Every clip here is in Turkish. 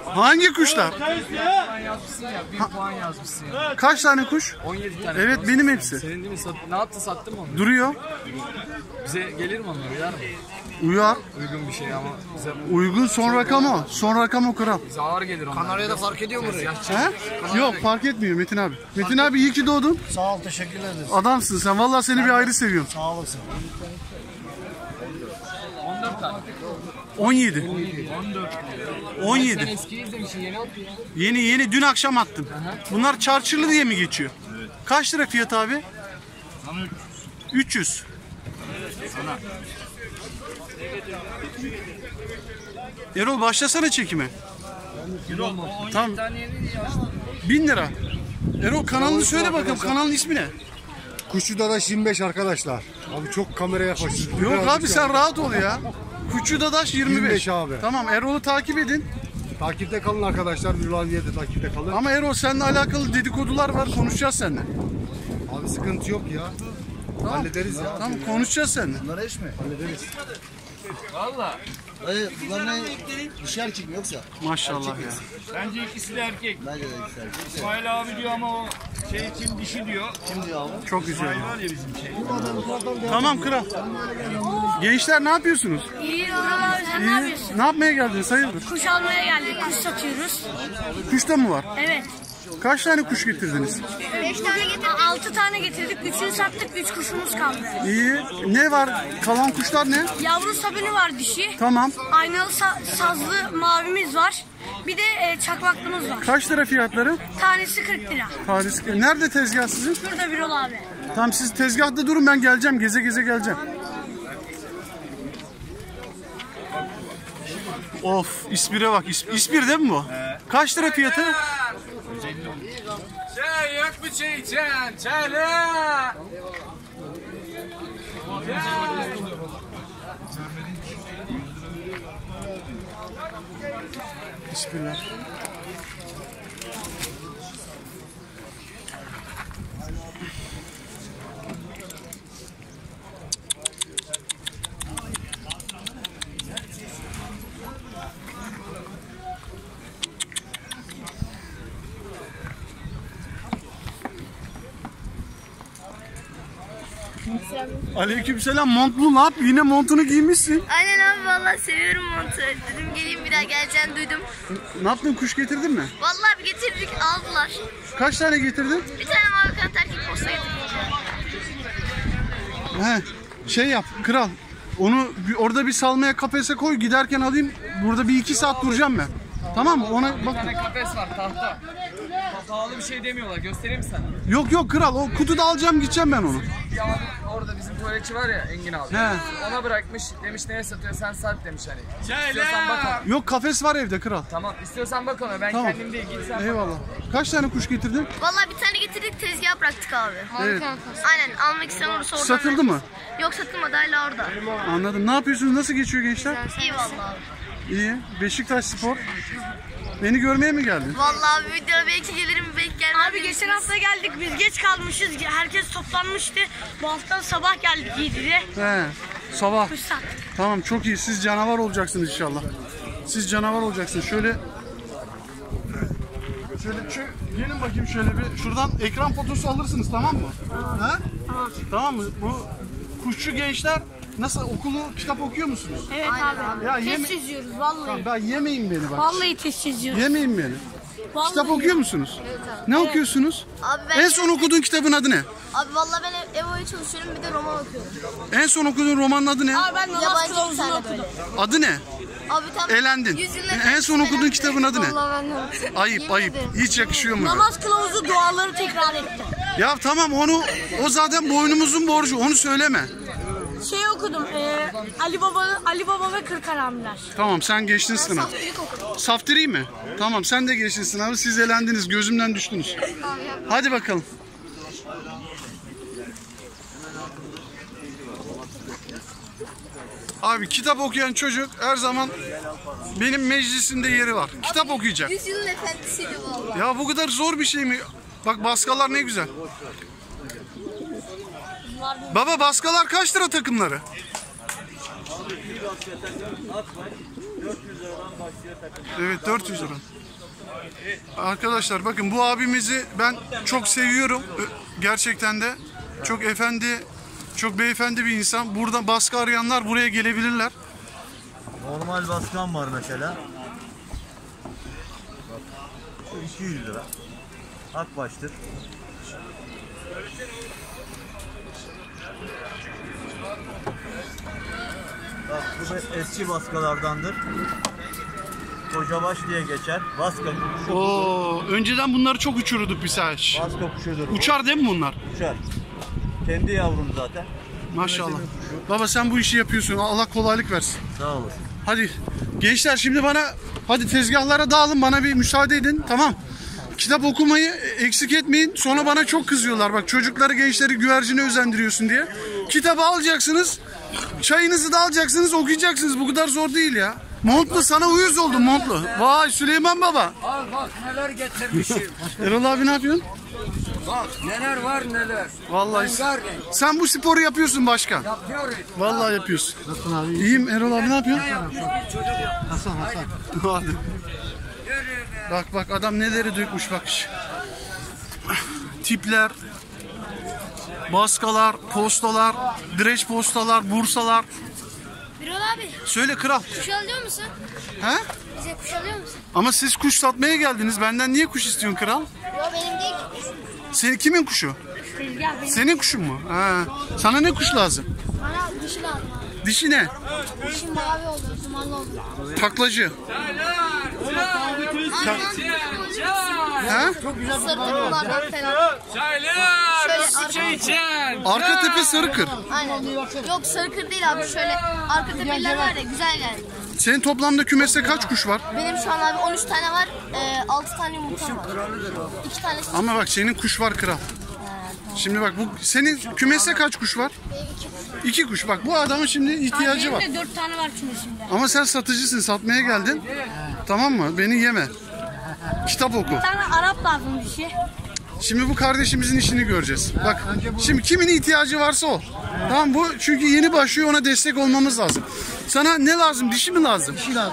Hangi kuşlar? Puan yazmışsın ya, 1 puan yazmışsın ya. Kaç tane kuş? 17 tane. Evet, benim hepsi. Senin değil mi? Ne yaptın, sattın mı onu? Duruyor. Bize gelir mi onlar, uyar mı? Uyar. Uygun bir şey ama bize, Uygun son rakam o. Son rakam o kral. bize ağır gelir onlar. Kanarya'da fark ediyor mu burayı? He? Yok, fark etmiyor Metin abi. Metin abi iyi ki doğdun. Sağ ol, teşekkür ederiz. Adamsın sen. Vallahi seni bir ayrı seviyorum. Sağ olasın. 14 tane. 17. 14. Sen 17. eskiyi izlemişsin, yeni attın ya. Yeni dün akşam attım. Bunlar çarçırlı diye mi geçiyor? Kaç lira fiyat abi? 300. Erol başlasana çekime. Tamam. 1000 lira. Erol kanalını söyle bakalım. Kanalın ismi ne? Kuşçu Dadaş 25 arkadaşlar. Abi çok kameraya yaklaşıyorsun. Yok abi sen rahat ol ya. Kuşçu Dadaş 25. 25 abi. Tamam, Erol'u takip edin. Takipte kalın arkadaşlar. Ünlü'ye de takipte kalın. Ama Erol seninle alakalı dedikodular var. Konuşacağız seninle. Abi sıkıntı yok ya. Hallederiz ya. Tamam, konuşacağız seninle. Bunlar eş mi? Hallederiz. Valla. Hayır, bunlar ne? Dişi erkek mi yoksa? Maşallah ya. Bence ikisi de erkek. Bence de dişi erkek. İsmail abi diyor ama o şey için dişi diyor. Kim diyor abi? Çok güzel. Var ya bizim şey. Tamam kral. Gençler ne yapıyorsunuz? İyi abi, sen ne yapıyorsun? Ne yapmaya geldiniz? Hayırdır? Kuş almaya geldik, kuş satıyoruz. Kuş da mı var? Evet. Kaç tane kuş getirdiniz? 5 tane getirdik, 6 tane getirdik, 3'ünü sattık, 3 kuşumuz kaldı. İyi. Ne var? Kalan kuşlar ne? Yavru sabuni var dişi. Tamam. Aynalı sazlı mavimiz var. Bir de çakmaklımız var. Kaç lira fiyatları? Tanesi 40 lira. Tanesi. Nerede tezgah sizin? Şurada Birol abi. Tamam, siz tezgahta durun, ben geleceğim. Geze geze geleceğim. Of, İspir'e bak. İspir değil mi bu? Kaç lira fiyatı? Çay yok mu çay içen? Çayla. İspirler. Aleykümselam, montlu ne yap? Yine montunu giymişsin. Aynen abi, vallahi seviyorum montu. Dedim geleyim, bir daha geleceğini duydum. Ne yaptın, kuş getirdin mi? Vallahi bir getirdik, aldılar. Kaç tane getirdin? Bir tane mavi kanat erkek posta getirdik. He, şey yap kral. Onu orada bir salmaya, kafese koy, giderken alayım. Burada bir 2 saat duracağım ben. Tamam mı? Ona Bir bak. tane kafes var, tahta. Pahalı bir şey demiyorlar, göstereyim mi sana? Yok kral, o kutuda alacağım, gideceğim ben onu. Bir abi orada bizim tuvaletçi var ya, Engin abi. He. Ona bırakmış, demiş neye satıyor, sen sat demiş hani. İstiyorsan bak ona. Yok, kafes var evde kral. Tamam, istiyorsan bak ona, ben Tamam. kendim değil, git sen bak. Eyvallah. Kaç tane kuş getirdin? Vallahi bir tane getirdik, tezgaha bıraktık abi. Evet. Aynen, almak isteyen olursa oradan Satıldı veririz. mı? Yok, satılmadı, hala orada. Anladım. Ne yapıyorsunuz? Nasıl geçiyor gençler? İyi vallahi abi. İyi. Beşiktaş Spor. Beni görmeye mi geldin? Vallahi abi, video belki gelirim, belki gelmem. Abi geçen hafta geldik, biz geç kalmışız. Herkes toplanmıştı. Bu hafta sabah geldik 7'de. He. Sabah. Kuş sattık. Tamam, çok iyi. Siz canavar olacaksınız inşallah. Siz canavar olacaksınız. Şöyle gelin bakayım şöyle bir. Şuradan ekran fotosu alırsınız, tamam mı? Ha? Tamam mı? Bu kuşçu gençler nasıl, okulu, kitap okuyor musunuz? Evet abi. Ya Test çiziyoruz vallahi. Tamam, ben yemeyin beni bak. Vallahi test çiziyoruz. Yemeyin beni. Vallahi. Kitap okuyor musunuz? Ne okuyorsunuz? Abi En son okuduğun kitabın adı ne? Abi vallahi ben Evo'ya çalışıyorum, bir de roman okuyorum. En son okuduğun romanın adı ne? Abi ben namaz kılavuzunu okudum. Adı ne? Abi tam Elendin. En son okuduğun kitabın adı ne? Vallahi ben de. Ayıp. Hiç yakışıyor mu? Namaz kılavuzu duaları tekrar etti. Ya tamam, o zaten boynumuzun borcu, onu söyleme. Şey okudum, Ali Baba ve Kırk Haramiler. Tamam, sen geçtin sınav. Saftiri mi? Tamam, sen de geçtin sınavı, siz elendiniz, gözümden düştünüz. Hadi bakalım. Abi, kitap okuyan çocuk her zaman benim meclisimde yeri var. Kitap okuyacak. Yüzyılın efendisiydi vallahi. Ya bu kadar zor bir şey mi? Bak, baskalar ne güzel. Baba, baskalar kaç lira takımları? Evet, 400 lira. Arkadaşlar bakın bu abimizi ben çok seviyorum. Gerçekten de çok efendi, çok beyefendi bir insan. Burada baskı arayanlar buraya gelebilirler. Normal baskan var mesela. Bak, şu 200 lira. Akbaş'tır. Bak bu da eski baskalardandır. Kocabaş diye geçer. Baska kuşu. Oo, önceden bunları çok uçururduk biz saç. Baska kuşudur bu. Uçar değil mi bunlar? Uçar. Kendi yavrum zaten. Maşallah. Baba sen bu işi yapıyorsun. Allah kolaylık versin. Sağ olasın. Hadi gençler şimdi bana hadi tezgahlara dağılın, bana bir müsaade edin, tamam. Kitap okumayı eksik etmeyin. Sonra bana çok kızıyorlar. Bak çocukları, gençleri güvercine özendiriyorsun diye. Kitabı alacaksınız. Çayınızı da alacaksınız, okuyacaksınız. Bu kadar zor değil ya. Montlu sana uyuz oldum Montlu. Vay Süleyman Baba. Al bak neler getirmişim. Erol abi ne yapıyorsun? Bak neler var neler. Vallahi Rengarenk. sen bu sporu yapıyorsun başkan. Yapıyoruz. Vallahi yapıyorsun. İyiyim Erol abi ne yapıyorsun? Hasan. Hadi. Bak adam neleri dökmüş bak. Tipler, baskalar, postalar, direç postalar, bursalar. Birol abi Söyle kral. kuş alıyor musun? He? Bize kuş alıyor musun? Ama siz kuş satmaya geldiniz. Benden niye kuş istiyorsun kral? Yok benim değil. Senin kimin kuşu? Tezgah benim. Senin kuşun mu? Ha. Sana ne kuş lazım? Bana dişi lazım abi. Dişi ne? Dişi mavi oldu, dumanlı oldu. Taklacı. He? Sırtlıklardan falan. Şöyle Arka tepe Sarıkır. Aynen. Yok sarıkır değil abi, şöyle arka tepeler var ya, güzel geldi. Senin toplamda kümeste kaç kuş var? Benim şu an abi 13 tane var, 6 tane yumurtam var. 2 tanesi Ama bak senin kuş var kral. Şimdi bak bu senin kümeste kaç kuş var? 2 kuş. Bak bu adamın şimdi ihtiyacı var. Benim de 4 tane var kümesimde. Ama sen satıcısın, satmaya geldin. Tamam mı? Beni yeme. Kitap oku. Bir tane Arap lazım dişi. Şimdi bu kardeşimizin işini göreceğiz. Bak şimdi kimin ihtiyacı varsa o. Tamam bu çünkü yeni başlıyor, ona destek olmamız lazım. Sana ne lazım? Dişi mi lazım? Dişi lazım.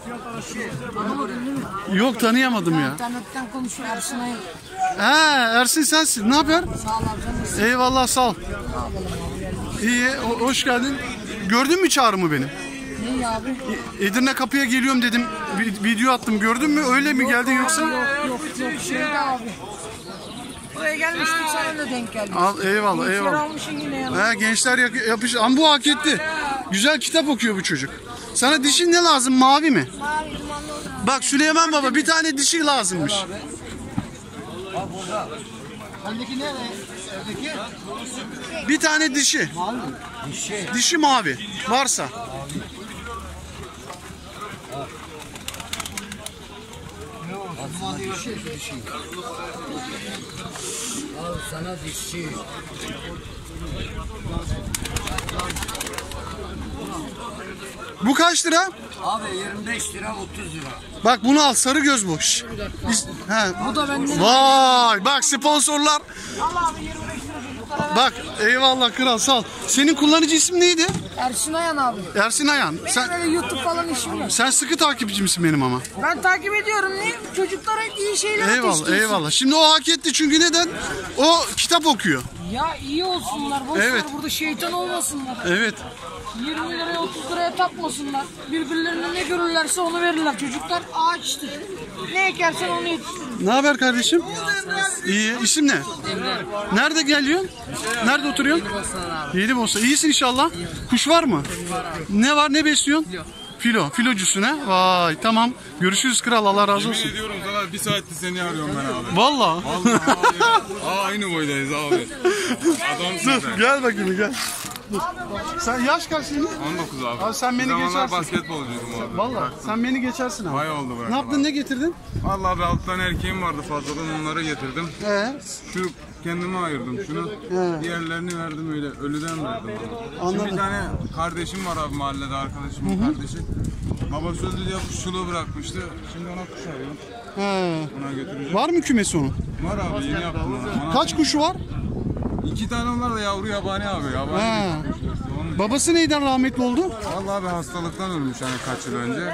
Yok tanıyamadım ya. İnternetten konuşuyor Ersin Ayın. Ha Ersin sensin. Ne haber? Sağ ol abi. Eyvallah sağ ol. İyi hoş geldin. Gördün mü çağrımı benim? Ne abi? Edirne kapıya geliyorum dedim. Video attım. Gördün mü? Öyle mi geldin yoksa? Yok şeyde abi. Buraya gelmiştik, sana da denk geldik. Al eyvallah Gençler eyvallah. almışsın yine ya. He gençler yapış. Ama bu hak etti. Güzel kitap okuyor bu çocuk. Sana dişin ne lazım? Mavi mi? Mavi dumanlı oldu. Bak Süleyman Baba bir tane dişi lazımmış. Sendeki ne? Evdeki? Bir tane dişi. Dişi mavi. Varsa. Al sana dişçi. Bu kaç lira? Abi 25 lira 30 lira. Bak bunu al, sarı göz bu. Şş. He. Bu da benden. Vay bak sponsorlar. Bak eyvallah kral sağ ol. Senin kullanıcı ismin neydi? Ersin Ayhan abi. Ersin Ayan. Benim öyle YouTube falan işim yok. Sen sıkı takipçimsin benim ama. Ben takip ediyorum. Ne? Çocuklara iyi şeyler Eyvallah ateşliyorsun. eyvallah. Şimdi o hak etti çünkü neden? O kitap okuyor. Ya iyi olsunlar. Boş Evet. ver, burada şeytan olmasınlar. Evet. 20 liraya 30 liraya tapmasınlar. Birbirlerine ne görürlerse onu verirler. Çocuklar ağaçtır. Ne ekersen onu yetiştirir. Ne haber kardeşim? İyi. İsim ne? Nerede geliyorsun? Nerede oturuyorsun? Yedibosna. İyisin inşallah. Kuş var mı? Ne var? Ne besliyorsun? Filo. Filocusun ha? Vay tamam. Görüşürüz kral. Allah razı olsun. Yemin ediyorum sana bir saattir seni arıyorum ben abi. Vallahi. Vallahi abi. Aynı boydayız abi. Adamsın Dur sen. gel bakayım gel. Dur. Sen yaş kaç senin? 19 abi. Abi sen beni Bir zamanlar geçersin. basketbolcuydum abi. Vallahi sen beni geçersin abi. Vay oldu bırak. Ne yaptın, ne getirdin? Vallahi abi 6 tane erkeğim vardı fazladan, onları getirdim. Şu kendime ayırdım şunu. Diğerlerini verdim öyle. Ölüden verdim. Şimdi Anladım. bir tane kardeşim var abi mahallede, arkadaşımın kardeşi. Baba sözlü diye kuşçuluğu bırakmıştı. Şimdi ona kuş arıyorum. He. Ona götüreceğim. Var mı kümesi onun? Var abi, yeni yaptım onu. Ona- Kaç kuşu var? 2 tane onlar da yavru yabani abi. Yabani He. bir kuş işte, onun için. Babası neyden rahmetli oldu? Vallahi abi hastalıktan ölmüş hani kaç yıl önce.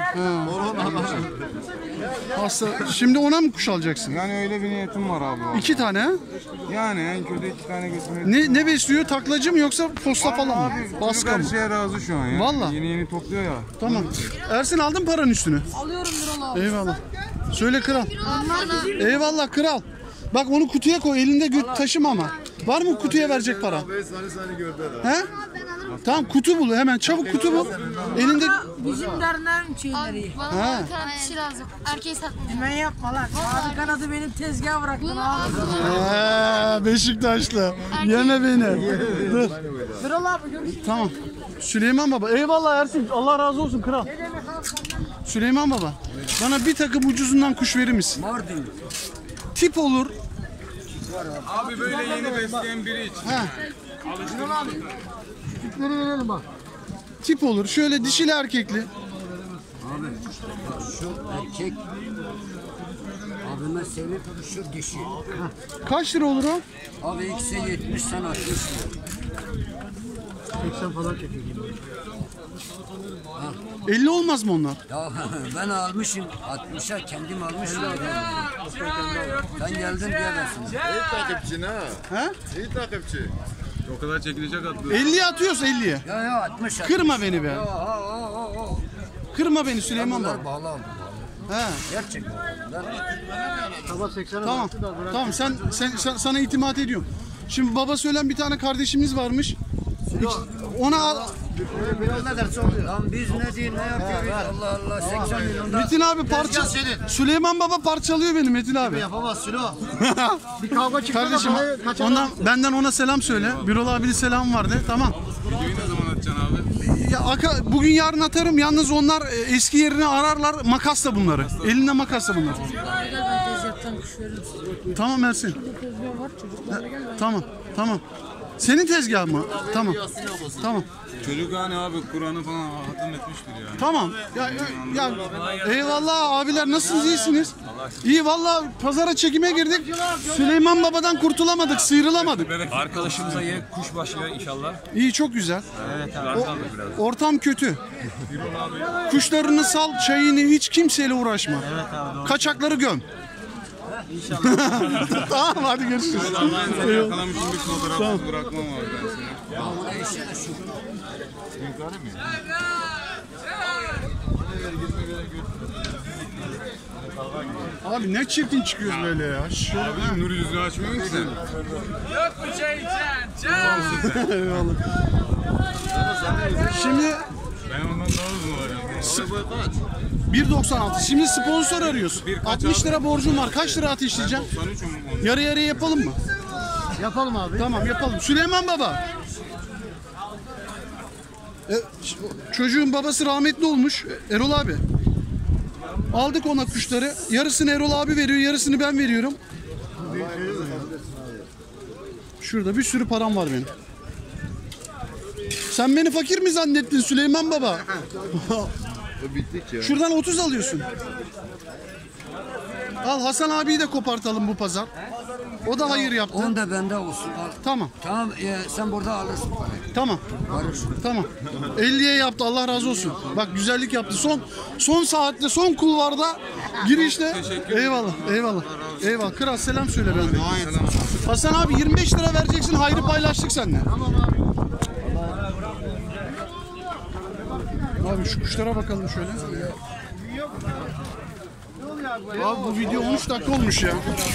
Hasta. Şimdi ona mı kuş alacaksın? Yani öyle bir niyetim var abi. 2 tane ha? Yani en kötü 2 tane götürmek. Ne besliyor? Taklacı mı yoksa posta falan mı? Çocuk Baska her mı? şeye razı şu an ya. Vallahi. Yeni topluyor ya. Tamam. Ersin aldın paranın üstünü. Alıyorum Birol abi. Eyvallah. Söyle kral. Eyvallah kral. Bak onu kutuya koy. Elinde taşıma ama. Var mı kutuya verecek para? He? Tamam kutu bul hemen. Çabuk kutu bul. Elinde... Bizim derneğin şeyleri. Bana Ha. kişi lazım. Erkeği satmayacağım. Ben yapma lan. Abi kanadı benim tezgaha bıraktın abi. Beşiktaşlı. Yeme beni. Dur. Birol abi görüşürüz. Tamam. Süleyman Baba. Eyvallah Ersin. Allah razı olsun kral. Süleyman Baba. Bana bir takım ucuzundan kuş verir misin? Mardin. Tip olur. Abi böyle yeni besleyen biri için. Ha. Tipleri verelim bak. Tip olur. Şöyle dişili erkekli. Abi şu erkek abime sevip şu dişi. Kaç lira olur o? Abi ikisi 70 sen 60 lira. 80 falan çekiyor. 50 olmaz mı onlar? Ya ben almışım 60'a kendim almışım. Sen geldin diye ben sana. İyi takipçin ha. He? İyi takipçi. O kadar çekilecek atlı. 50'ye atıyoruz 50'ye. Ya 60. Kırma beni be. Kırma beni Süleyman Bunlar Baba. bağlı abi. He. Gerçekten. Sabah 80'e Tamam. Tamam sen sana itimat ediyorum. Şimdi baba söylen bir tane kardeşimiz varmış. Ona al. ne derse oluyor. Lan biz ne değil ne yapıyoruz Allah Allah 80 milyonda. Metin abi parça. Süleyman Baba parçalıyor beni Metin abi. Yapamaz Sülo. Bir kavga çıktı Kardeşim da kaçar. ondan benden ona selam söyle. Birol abi selam vardı. Tamam. Videoyu ne zaman atacaksın abi? Ya bugün yarın atarım. Yalnız onlar eski yerini ararlar. Makasla bunları. Elinde makasla bunlar. Tamam Ersin. Tamam. Tamam. Senin tezgah mı? Tamam. Tamam. Çocuk hani abi Kur'an'ı falan hatim etmiştir yani. Tamam. Ya eyvallah abiler nasılsınız iyisiniz? İyi vallahi pazara çekime girdik. Süleyman Baba'dan kurtulamadık, sıyrılamadık. Arkadaşımıza yeni kuş başlıyor inşallah. İyi çok güzel. Ortam kötü. Kuşlarını sal, çayını hiç kimseyle uğraşma. Kaçakları göm. Tamam hadi görüşürüz. Ben yakalamışım bir fotoğraf bırakmam abi ben sana. Abi ne çirkin çıkıyoruz böyle ya. Şöyle Abi nur yüzünü açmıyor musun sen? Yok mu çay içen? eyvallah. Şimdi Ben ondan daha uzun var ya. 1.96. Şimdi sponsor arıyoruz. 60 lira borcum var. Kaç lira ateşleyeceğim? 93 mu? Yarı yarıya yapalım mı? Yapalım abi. Tamam yapalım. Süleyman Baba. Çocuğun babası rahmetli olmuş. Erol abi. Aldık ona kuşları. Yarısını Erol abi veriyor, yarısını ben veriyorum. Şurada bir sürü param var benim. Sen beni fakir mi zannettin Süleyman Baba? Bittik ya. Şuradan 30 alıyorsun. Al Hasan abiyi de kopartalım bu pazar. O da hayır yaptı. On da bende olsun. Al. Tamam. Tamam sen burada alırsın parayı. Tamam. Barış. Tamam. 50'ye yaptı Allah razı olsun. Bak güzellik yaptı. Son saatte son kulvarda girişte. Eyvallah. Eyvallah. Eyvallah. Kral selam söyle benden. Hasan abi 25 lira vereceksin. Hayrı paylaştık seninle. Abi şu kuşlara bakalım şöyle. Abi bu video 13 dakika olmuş ya.